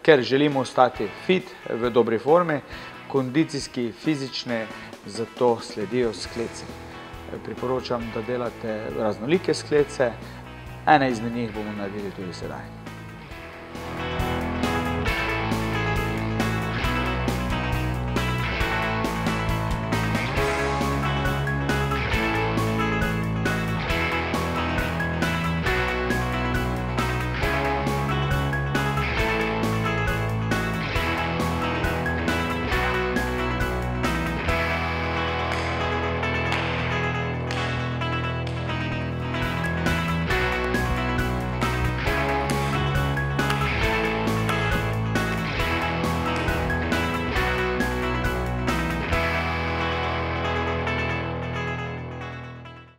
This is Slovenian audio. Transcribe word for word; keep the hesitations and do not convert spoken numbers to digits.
Ker želimo ostati fit, v dobri formi, kondicijski, fizični, zato sledijo sklece. Priporočam, da delate raznolike sklece, ene izmed njih bomo naredili tudi sedaj.